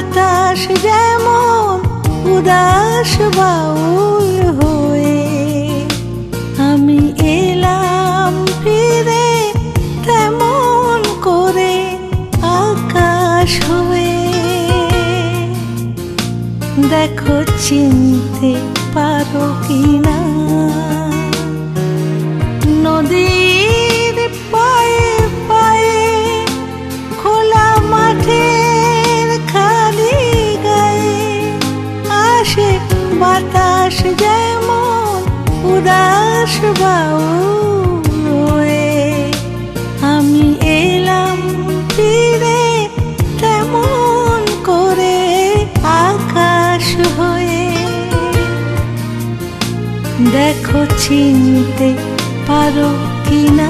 বাতাস যেমন উদাস বাউল হয়ে, আমি এলাম ফিরে তেমন করে আকাশ হয়ে। দেখো চিনতে পারো কিনা নদীর পায়ে পায়ে খোলা মাঠের খালি গায়ে আসে বাতাস যেমন উদাস বাউল হয়ে, আমি এলাম ফিরে তেমন করে আকাশ হয়ে। দেখো চিনতে পারো কিনা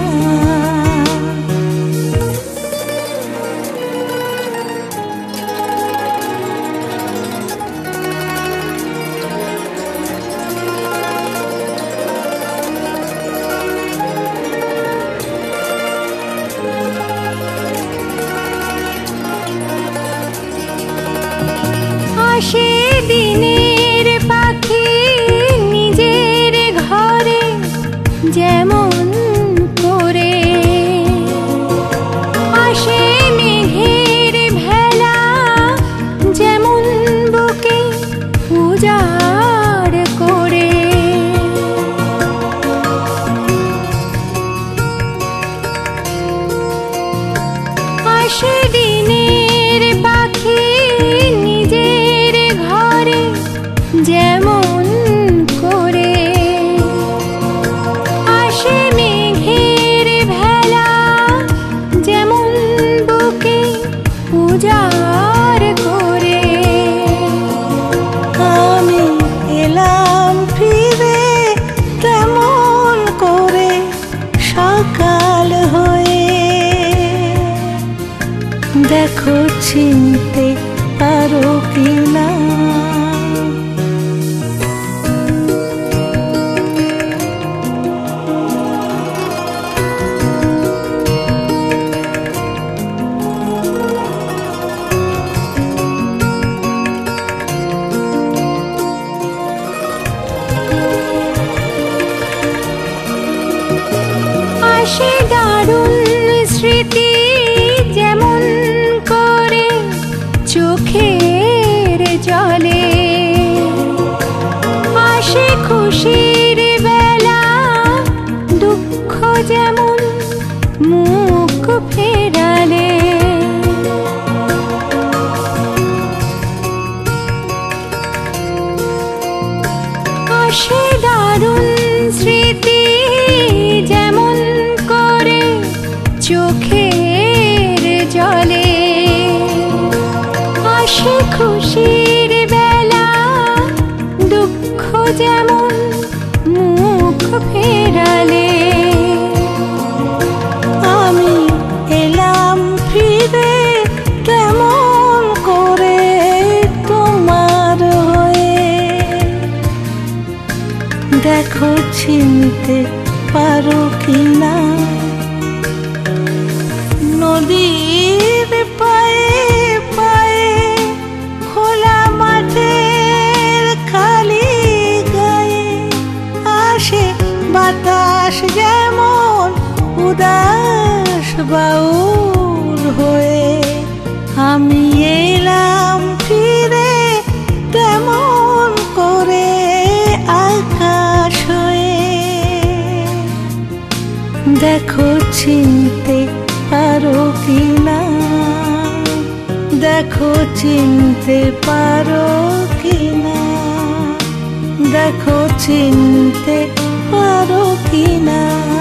আসে দিনের পাখি নিজের ঘরে যেমন করে, আসে মেঘের ভেলা যেমন বুকে উজাড় করে। আসে দিনের পাখি নিজের ঘরে যেমন করে, আসে মেঘের ভেলা যেমন বুকে উজাড় করে। আমি এলাম ফিরে তেমন করে সকাল হয়ে। দেখো চিনতে পারো কিনা আসে দারুণ স্মৃতি যেমন করে চোখের জলে, আসে খুশির বেলা দুঃখ যেমন মুখ ফেরালে। আসে দারুণ স্মৃতি যেমন করে চোখের জলে, আসে খুশির বেলা দুঃখ যেমন মুখ ফেরালে। আমি এলাম ফিরে তেমন করে তোমার হয়ে। দেখো চিনতে পারো কিনা নদীর পায়ে পায়ে খোলা মাঠের খালি গায়ে আসে বাতাস যেমন উদাস বাউল হয়ে, আমি এলাম ফিরে তেমন করে আকাশ হয়ে। দেখো চিনতে পারো কিনা দেখো চিনতে পারো কিনা দেখো চিনতে পারো কিনা।